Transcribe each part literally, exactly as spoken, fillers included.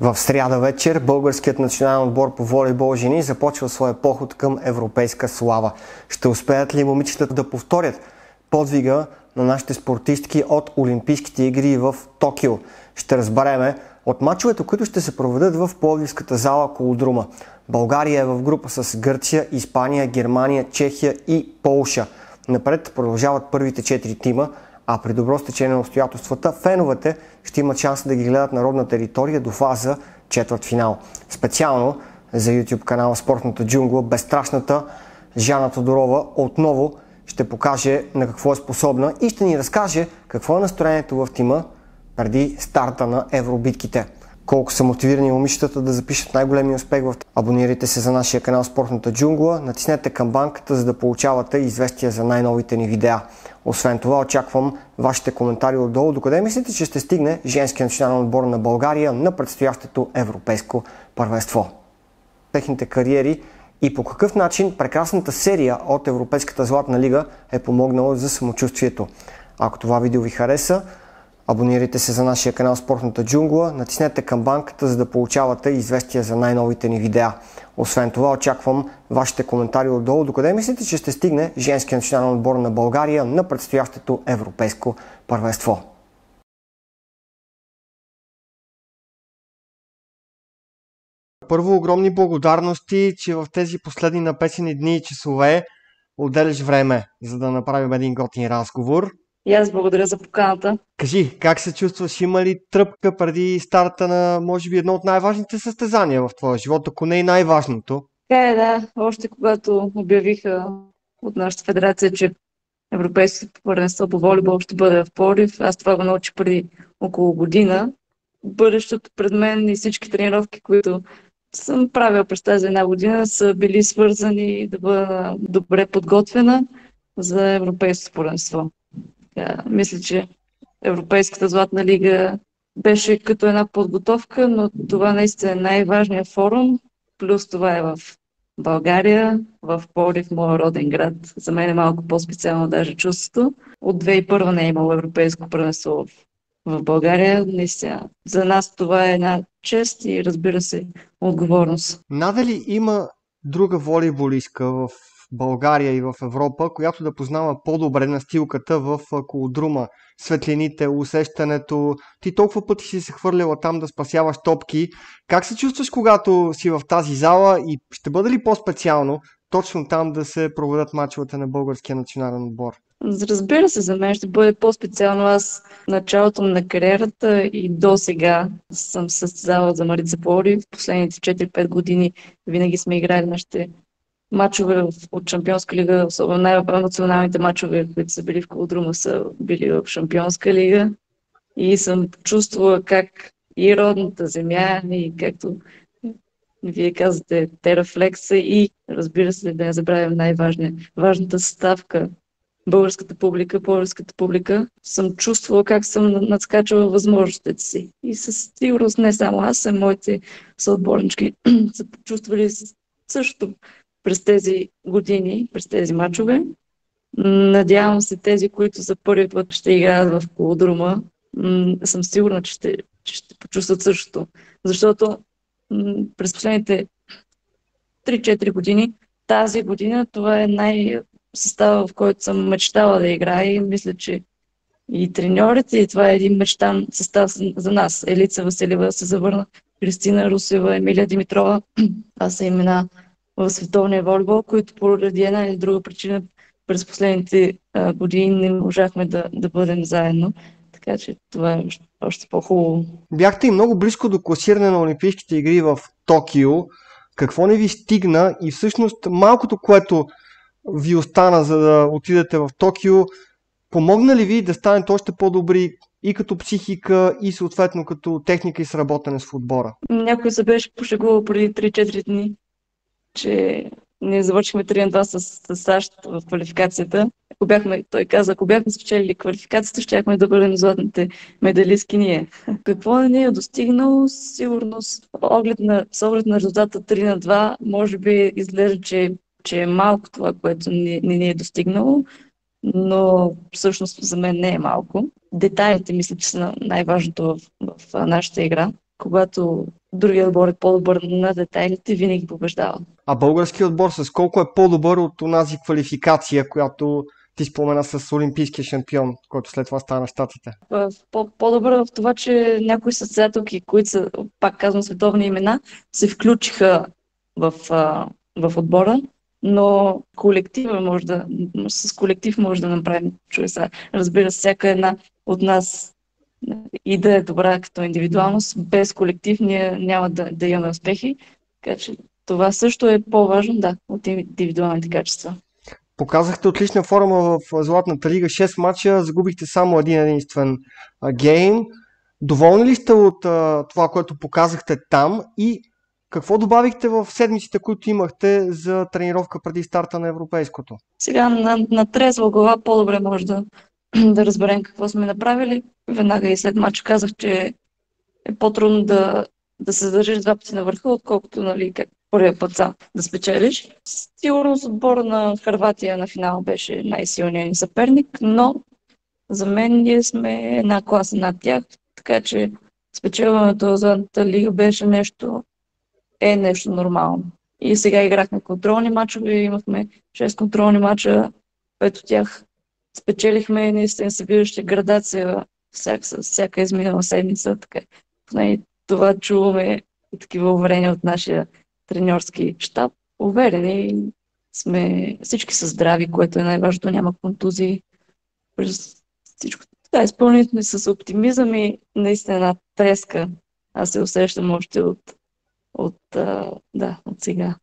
В сряда вечер българският национален отбор по волейбол жени започва своя поход към европейска слава. Ще успеят ли момичетата да повторят подвига на нашите спортистки от Олимпийските игри в Токио? Ще разбереме от мачовете, които ще се проведат в Пловдивската зала Колодрума. България е в група с Гърция, Испания, Германия, Чехия и Полша. Напред продължават първите четири тима, а при добро стечение на обстоятелствата феновете ще имат шанс да ги гледат на родна територия до фаза четвъртфинал. Специално за YouTube канала Спортната джунгла безстрашната Жана Тодорова отново ще покаже на какво е способна и ще ни разкаже какво е настроението в тима преди старта на евробитките. Колко са мотивирани момичетата да запишат най-големия успех в... Абонирайте се за нашия канал Спортната джунгла, натиснете камбанката, за да получавате известия за най-новите ни видеа. Освен това, очаквам вашите коментари отдолу. Докъде мислите, че ще стигне женския национален отбор на България на предстоящото европейско първенство? Техните кариери и по какъв начин прекрасната серия от Европейската златна лига е помогнала за самочувствието. Ако това видео ви хареса, абонирайте се за нашия канал Спортната джунгла, натиснете камбанката, за да получавате известия за най-новите ни видеа. Освен това, очаквам вашите коментари отдолу. Докъде мислите, че ще стигне женския национален отбор на България на предстоящото европейско първенство? Първо, огромни благодарности, че в тези последни напесени дни и часове отделяш време, за да направим един готин разговор. И аз благодаря за поканата. Кажи, как се чувстваш? Има ли тръпка преди старта на, може би, едно от най-важните състезания в твоя живот, ако не и най-важното? Така е, да. Още когато обявиха от нашата федерация, че Европейското първенство по волейбол ще бъде в Пловдив, аз това го научих преди около година. Бъдещето пред мен и всички тренировки, които съм правила през тази една година, са били свързани да бъда добре подготвена за Европейското първенство. Ja, мисля, че Европейската златна лига беше като една подготовка, но това наистина е най-важният форум. Плюс това е в България, в Пловдив, моя роден град. За мен е малко по-специално даже чувството. От две хиляди и първа не е имало европейско първенство в България. Наистина, за нас това е една чест и, разбира се, отговорност. Надали има друга волейболистка в България и в Европа, която да познава по-добре настилката в Колодрума, светлините, усещането. Ти толкова пъти си се хвърляла там да спасяваш топки. Как се чувстваш, когато си в тази зала и ще бъде ли по-специално точно там да се проведат мачовете на българския национален отбор? Разбира се, за мен ще бъде по-специално. Аз в началото на кариерата и до сега съм състезавала за Марица Пловдив. В последните четири-пет години винаги сме играли нашите мачове от Шампионска лига, особено най-националните мачове, които са били в Колодрума, са били в Шампионска лига. И съм чувствала как и родната земя, и както вие казвате, терафлекса и, разбира се, да не забравям най-важния, важната съставка, българската публика, пловдивската публика, съм чувствала как съм надскачала възможностите си. И със сигурност не само аз, а моите съотборнички са почувствали също през тези години, през тези мачове. Надявам се тези, които за първи път ще играят в Колодрума, съм сигурна, че ще, че ще почувстват същото. Защото през последните три-четири години, тази година, това е най-състава, в който съм мечтала да играя и мисля, че и треньорите, и това е един мечтан състав за нас. Елица Василева се завърна, Кристина Русева, Емилия Димитрова. Това са имена в световния волейбол, които поради една или друга причина през последните а, години не можахме да, да бъдем заедно. Така че това е още, още по-хубаво. Бяхте и много близко до класиране на Олимпийските игри в Токио. Какво не ви стигна и всъщност малкото, което ви остана, за да отидете в Токио, помогна ли ви да станете още по-добри и като психика, и съответно като техника и сработене с отбора? Някой се беше пошегувал преди три-четири дни, че ние завършихме три на два с, с САЩ в квалификацията. Ако бяхме, той каза, ако бяхме спечелили квалификацията, щяхме да бъдем златните медалистки ние. Какво не ни е достигнало? Сигурно с оглед на, с оглед на резултата три на два, може би изглежда, че, че е малко това, което не, не ни е достигнало, но всъщност за мен не е малко. Детайлите мисля, че са най-важното в, в нашата игра. Когато другия отбор е по-добър на детайлите, винаги побеждава. А българският отбор с колко е по-добър от онази квалификация, която ти спомена с олимпийския шампион, който след това стана на щатите? По- По-добър в това, че някои състезателки, които са, пак казвам, световни имена, се включиха в, а, в отбора, но колектива може да, с колектив може да направим чудеса. Разбира се, всяка една от нас и да е добра като индивидуалност, без колектив ние няма да, да имаме успехи. Така че това също е по-важно, да, от индивидуалните качества. Показахте отлична форма в Златната лига. шест мача, загубихте само един единствен а, гейм. Доволни ли сте от а, това, което показахте там и какво добавихте в седмиците, които имахте за тренировка преди старта на европейското? Сега на, на трезва глава по-добре може да, да разберем какво сме направили. Веднага и след матча казах, че е по-трудно да, да се задържиш два пъти на върха, отколкото нали, как първия път сам да спечелиш. Сигурно с отбора на Хърватия на финал беше най-силният ни съперник, но за мен ние сме една класа над тях, така че спечелването на Златната лига беше нещо, е нещо нормално. И сега играхме контролни мачове, имахме шест контролни мача, пет от тях спечелихме и наистина се виждаше градация всяка, всяка изминала седмица. Така. Поне това чуваме и такива уверения от нашия треньорски щаб. Уверени сме, всички са здрави, което е най-важното, няма контузии. През всичко. Да, изпълнителни с оптимизъм и наистина една треска. Аз се усещам още от, от, а, да, от сега.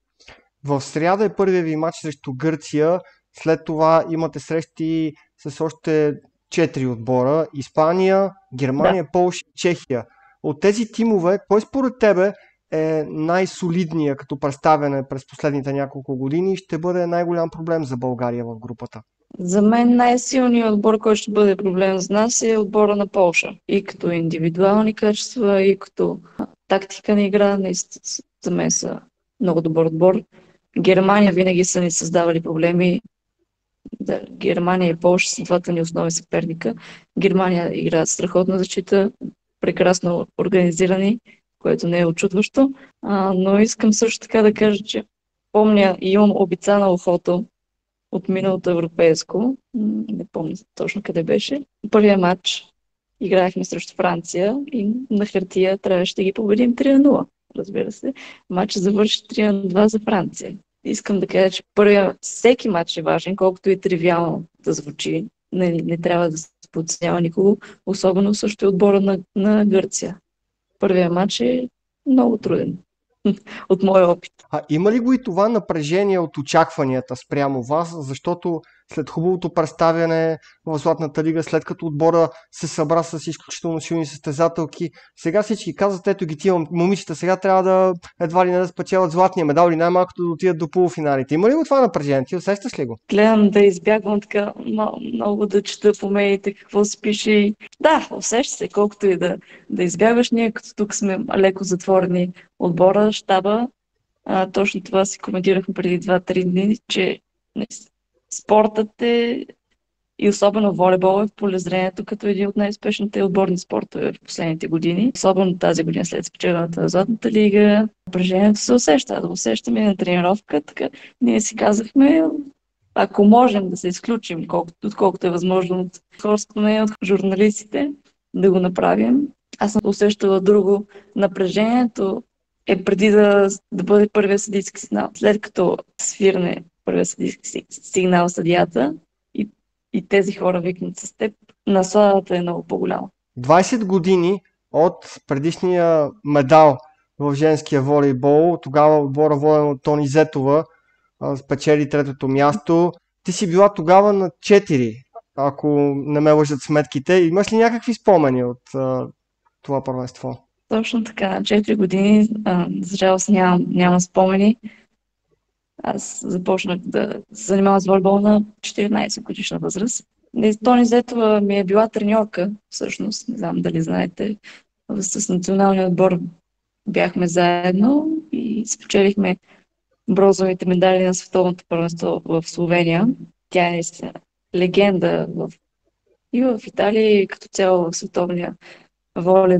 В сряда е първият ви матч срещу Гърция. След това имате срещи с още четири отбора. Испания, Германия, Да. Полша и Чехия. От тези тимове, кой според тебе е най-солидния като представяне през последните няколко години и ще бъде най-голям проблем за България в групата? За мен най-силният отбор, който ще бъде проблем за нас е отбора на Полша. И като индивидуални качества, и като тактика на игра, наистина за мен са много добър отбор. Германия винаги са ни създавали проблеми. Да, Германия и Полша са двата ни основни съперника. Германия играят страхотна защита, прекрасно организирани, което не е очудващо. А, но искам също така да кажа, че помня и имам обица на ухото от миналото европейско. Не помня точно къде беше. Първия матч играехме срещу Франция и на хартия трябваше да ги победим три на нула. Разбира се, матчът завърши три на два за Франция. Искам да кажа, че първия, всеки матч е важен, колкото и тривиално да звучи. Не, не трябва да се подценява никого, особено също и отбора на, на Гърция. Първия матч е много труден от моя опит. А има ли го и това напрежение от очакванията спрямо вас, защото след хубавото представяне в Златната лига, след като отбора се събра с изключително силни състезателки, сега всички казват, ето ги тия момичета, сега трябва да едва ли не да спечелят златния медал или най-малкото да отидат до полуфиналите. Има ли го това напрежение? Ти усещаш ли го? Гледам да избягвам така много да чета по медиите какво се пише. И... Да, усеща се, колкото и да, да избягваш. Ние като тук сме леко затворени отбора, щаба. А, точно това си коментирахме преди два-три дни, че не, спортът е и особено волейбол е в полезрението като един от най-успешните отборни спортове в последните години. Особено тази година след спечелената на Златната лига. Напрежението се усеща, да усещаме на тренировка. Така ние си казахме, ако можем да се изключим, колкото, отколкото е възможно от хорското мнение, от журналистите, да го направим. Аз съм усещала друго. Напрежението е преди да, да бъде първия съдийски сигнал. След като свирне първия съдийски сигнал съдията и, и тези хора викнат с теб, насладата е много по-голяма. двайсет години от предишния медал в женския волейбол, тогава отбора воден от Тони Зетова спечели третото място. Ти си била тогава на четири, ако не ме лъжат сметките. Имаш ли някакви спомени от а, това първенство? Точно така, на четири години, а, за жалост нямам, нямам спомени. Аз започнах да се занимавам с волейбол на четиринайсет годишна възраст. Тони Зетова ми е била треньорка, всъщност, не знам дали знаете. С националния отбор бяхме заедно и спечелихме бронзовите медали на световното първенство в Словения. Тя е наистина легенда в, и в Италия, и като цяло в световния волейбол.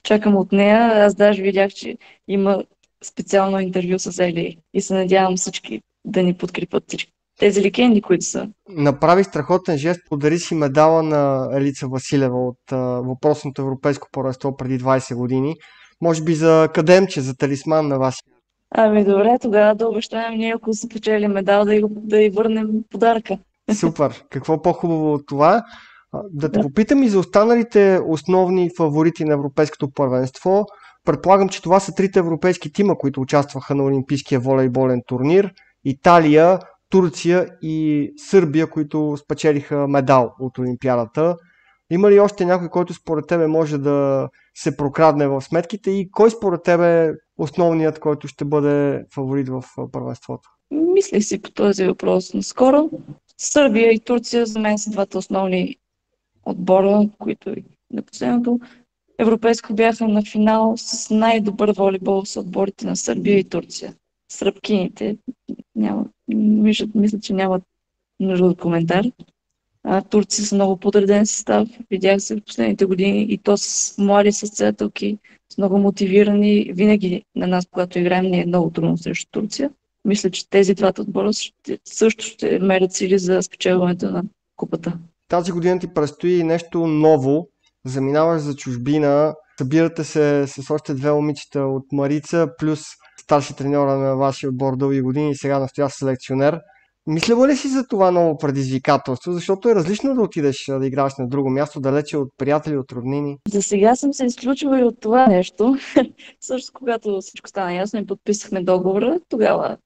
чакам от нея. Аз даже видях, че има специално интервю с Ели и се надявам всички да ни подкрепят, всички тези легенди, които са. Направи страхотен жест, подари си медала на Елица Василева от а, въпросното европейско първенство преди двайсет години. Може би за кадемче, за талисман на вас. Ами добре, тогава да обещаем ние, ако се печели медал, да й, да й върнем подаръка. Супер! Какво по-хубаво от това? А, Да те Да. попитам и за останалите основни фаворити на европейското първенство. Предполагам, че това са трите европейски тима, които участваха на Олимпийския волейболен турнир. Италия, Турция и Сърбия, които спечелиха медал от Олимпиадата. Има ли още някой, който според тебе може да се прокрадне в сметките и кой според тебе е основният, който ще бъде фаворит в а, първенството? Мислих си по този въпрос наскоро. Сърбия и Турция за мен са двата основни отбора, които и на последното европейско бяха на финал с най-добър волейбол с отборите на Сърбия и Турция. Сръбкините няма, мисля, мисля, че нямат нужда от коментар. А, турци са много подреден състав. Видях се в последните години и то с млади състезателки, с много мотивирани. Винаги на нас, когато играем, ни е много трудно срещу Турция. Мисля, че тези двата отбора ще, също ще мерят сили за спечелването на купата. Тази година ти предстои нещо ново. Заминаваш за чужбина, събирате се с още две момичета от Марица, плюс старши треньора на вашия отбор дълги години и сега настоящ селекционер. Мислила ли си за това ново предизвикателство? Защото е различно да отидеш а, да играеш на друго място, далече от приятели, от роднини. За сега съм се изключила и от това нещо. Също когато всичко стана ясно и подписахме договора, тогава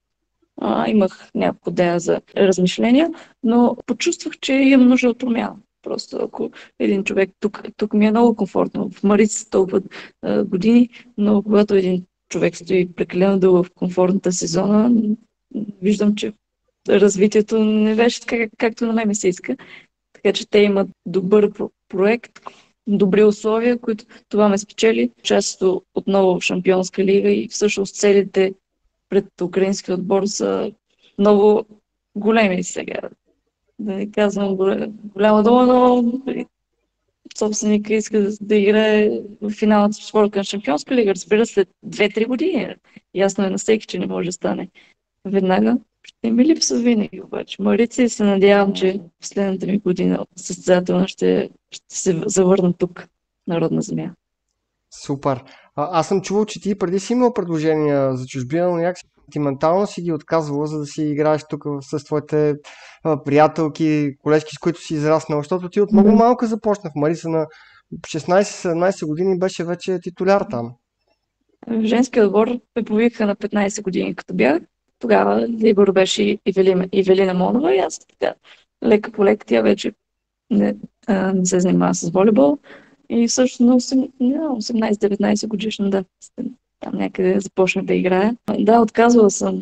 а, имах няколко дена за размишления, но почувствах, че имам нужда от промяна. Просто ако един човек, тук, тук ми е много комфортно, в Марица толкова а, години, но когато един човек стои прекалено дълго в комфортната си зона, виждам, че развитието не беше така, как- както на мен ми се иска. Така че те имат добър про- проект, добри условия, които това ме спечели. Участието отново в Шампионска лига и всъщност целите пред украинския отбор са много големи сега. Да не казвам голе- голяма дума, но собственика иска да, да играе в финалната спорт към Шампионска лига. Разбира се, след две-три години. Ясно е на всеки, че не може да стане веднага. Ще ми липсва винаги обаче. Марица и се надявам, че в следната ми година състезателна ще, ще се завърна тук, на родна земя. Супер. А, аз съм чувал, че ти преди си имал предложения за чужбина, но някакси сентиментално си ги отказвала, за да си играеш тук с твоите а, приятелки, колежки, с които си израснал, защото ти от много Да. малка започна в Марица на шестнайсет-седемнайсет години беше вече титуляр там. В женския отбор ме повикаха на петнайсет години, като бях. Тогава лидер беше Ивелина, Ивелина Монова и аз така, лека по лека, тя вече не, а, не се занимава с волейбол. И всъщност на осем- на осемнайсет-деветнайсет годишна, да, там някъде започнах да играя. Да, отказвала съм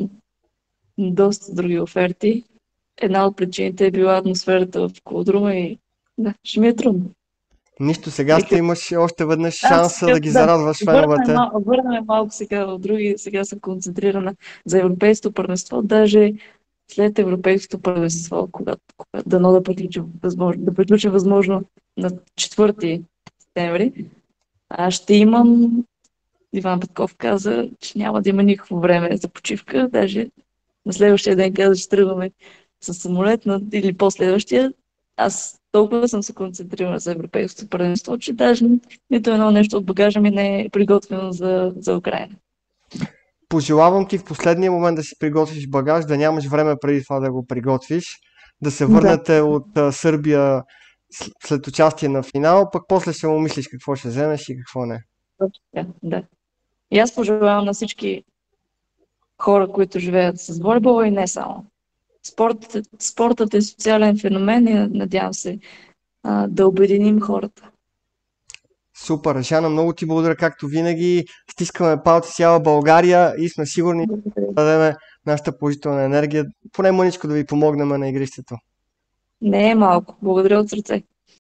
доста други оферти. Една от причините е била атмосферата в Колодрума и да, ще ми е трудно. Нищо, сега И ще като- имаш още веднъж Аз шанса да ги да, зарадваш върнем, феновете. мал, върнем малко сега в други. Сега съм концентрирана за европейското първенство. Даже след европейското първенство, когато, когато дано да приключи възможно, да приключи възможно на четвърти септември, аз ще имам. Иван Петков каза, че няма да има никакво време за почивка. Даже на следващия ден каза, че тръгваме с самолет на, или последващия. Аз толкова съм се концентрирана за европейското първенство, че даже нито едно нещо от багажа ми не е приготвено за, за Украина. Пожелавам ти в последния момент да си приготвиш багаж, да нямаш време преди това да го приготвиш, да се Да. върнете от а, Сърбия с- след участие на финал, пък после ще му мислиш какво ще вземеш и какво не. Да, да. И аз пожелавам на всички хора, които живеят с волейбола и не само. Спортът, спортът е социален феномен и надявам се а, да обединим хората. Супер, Жана, много ти благодаря, както винаги. Стискаме палци цяла България и сме сигурни Благодаря. да дадем нашата положителна енергия, поне мъничко да ви помогнем на игрището. Не е малко. Благодаря от сърце.